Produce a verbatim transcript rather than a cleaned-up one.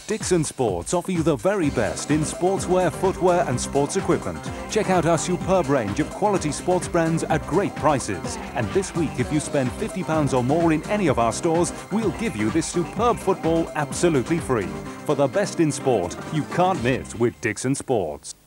Dixon Sports offer you the very best in sportswear, footwear and sports equipment. Check out our superb range of quality sports brands at great prices. And this week, if you spend fifty pounds or more in any of our stores, we'll give you this superb football absolutely free. For the best in sport, you can't miss with Dixon Sports.